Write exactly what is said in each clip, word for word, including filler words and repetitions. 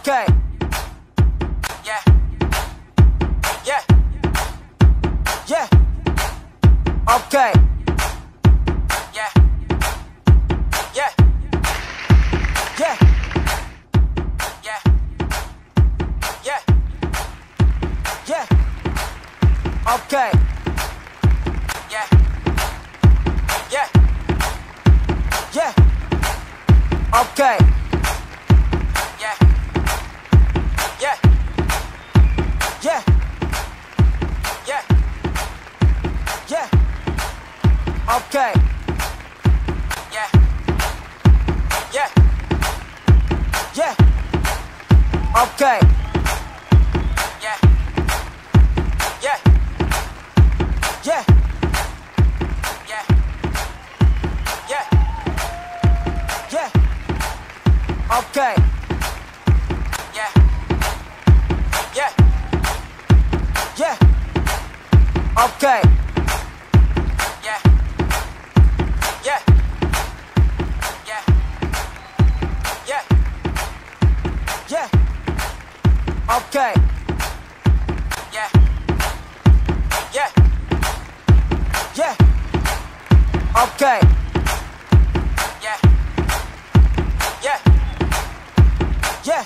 Okay. Yeah. Yeah. Yeah. Okay. Yeah. Yeah. Yeah. Yeah. Yeah. Yeah. Okay. Yeah. Yeah. Yeah. Okay. Yeah. Yeah. Yeah. Yeah. Yeah. Okay. Yeah. Yeah. Yeah. Okay. Yeah. Yeah. Yeah. Yeah. Yeah. Yeah. Okay. Yeah. Yeah. Yeah. Okay. Yeah. Yeah. Yeah. Yeah. Yeah. Okay. Yeah. Yeah. Yeah. Okay. Yeah. Yeah. Yeah.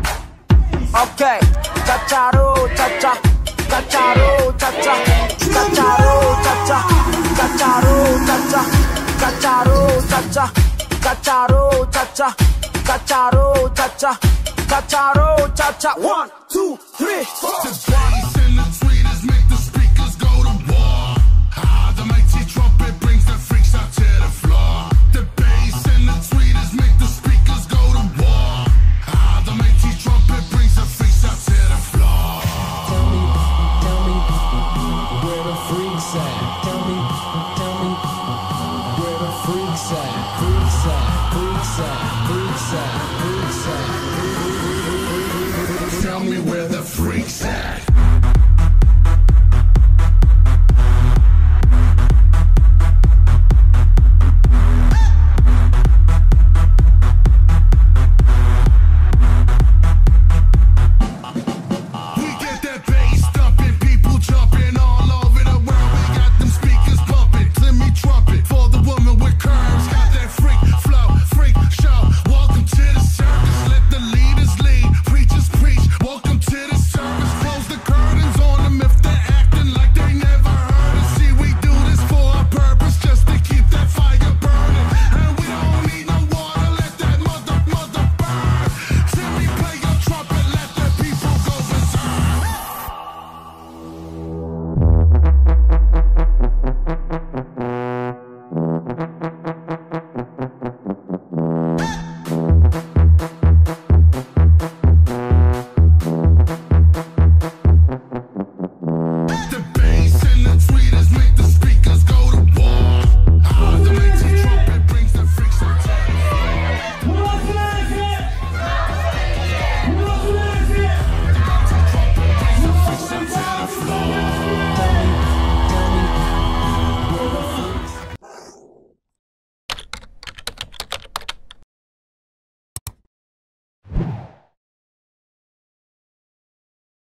Okay. Cha-cha-ro, cha-cha. Cha-cha-ro, cha-cha. Cha-cha-ro, cha-cha. Cha-cha-ro, cha-cha. Cha-cha-ro, cha-cha. Cha-cha-ro, cha-cha. Cha-cha-ro, cha-cha. Cha-cha-ro, cha-cha. One, two, three, four. The drums and the tweeters make the speakers go to war. Ah, the mighty trumpet brings the freaks out to the floor. The bass and the tweeters make the speakers go to war. Ah, the mighty trumpet brings the freaks out to the floor. Tell me, tell me, where the freaks at? Tell me, tell me, where the freaks at? Freaks at, freaks at, freaks at, freaks at.